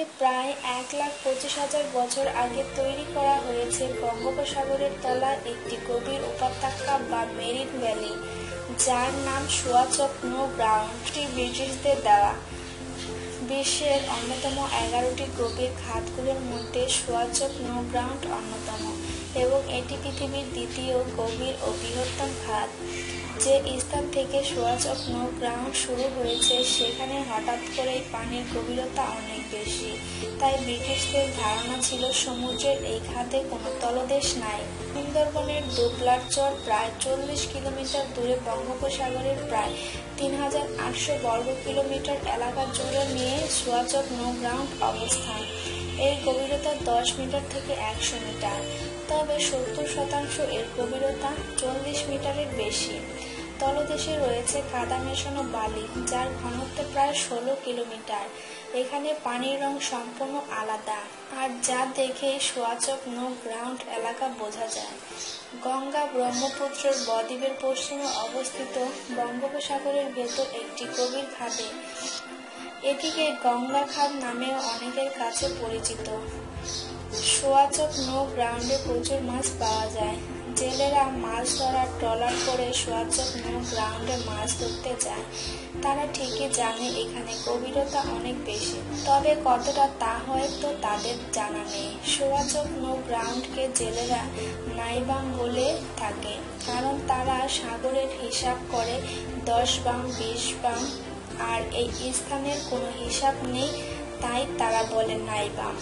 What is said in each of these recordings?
প্রায় 1,25,000 বছর আগে তৈরি করা হয়েছে বঙ্গোপসাগরের তলায় একটি গভীর উপত্যকা বা মেরিন ভ্যালি, যার নাম সোয়াচক নো গ্রাউন্ডটি ব্রিটিশদের দেওয়া। বিশ্বের অন্যতম 11টি গভীর খাতগুলোর মধ্যে সোয়াচক নো গ্রাউন্ড অন্যতম, এবং এটি পৃথিবীর দ্বিতীয় গভীর ও বৃহত্তম খাত। যে স্থান থেকে সোয়াচক নো গ্রাউন্ড শুরু হয়েছে সেখানে হঠাৎ করেই পানির গভীরতা অনেক বেশি, তাই ব্রিটিশদের ধারণা ছিল সমুদ্রের এই খাতে কোনো তলদেশ নাই। সুন্দরবনের দুবলার চর প্রায় 40 কিলোমিটার দূরে বঙ্গোপসাগরের প্রায় 3,800 বর্গ কিলোমিটার এলাকা জুড়ে নিয়ে সোয়াচক নো গ্রাউন্ড অবস্থান। এর গভীরতা 10 মিটার থেকে 100 মিটার, তবে 70% এর গভীরতা 40 মিটারের বেশি। তলদেশে রয়েছে কাদা মেশানো বালি, যার ঘনত্ব প্রায় 16 কিলোমিটার। এখানে পানির রং সম্পূর্ণ আলাদা, আর যা দেখেই সোয়াচক নো গ্রাউন্ড এলাকা বোঝা যায়। গঙ্গা ব্রহ্মপুত্রের বদ্বীপের পশ্চিমে অবস্থিত বঙ্গোপসাগরের ভেতর একটি গভীর খাদে। এটিকে গঙ্গা খাদ নামেও অনেকের কাছে পরিচিত। সোয়াচক নো গ্রাউন্ডে প্রচুর মাছ পাওয়া যায়। জেলেরা মাছ ধরার ট্রলার করে সোয়াচক নো গ্রাউন্ডে মাছ ধরতে যায়। তারা ঠিকই জানে এখানে গভীরতা অনেক বেশি, তবে কতটা তা হয়তো তাদের জানা নেই। সোয়াচক নো গ্রাউন্ডকে জেলেরা নাইবাম বলে থাকে, কারণ তারা সাগরের হিসাব করে 10 বাম 20 বাম, আর এই স্থানের কোনো হিসাব নেই, তাই তারা বলে নাইবাম।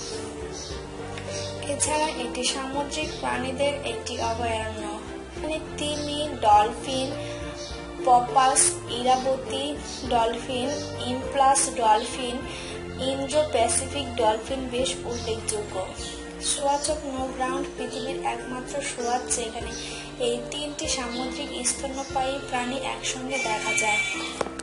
এছাড়া এটি সামুদ্রিক প্রাণীদের একটি অভয়ারণ্য। এখানে তিমি, ডলফিন, পপাস, ইরাবতী ডলফিন, ইমপ্লাস ডলফিন, ইন্দ্রো প্যাসিফিক ডলফিন বেশ উল্লেখযোগ্য। সোয়াচক নো গ্রাউন্ড পৃথিবীর একমাত্র সোয়াচ যেখানে এই 3টি সামুদ্রিক স্তন্যপায়ী প্রাণী একসঙ্গে দেখা যায়।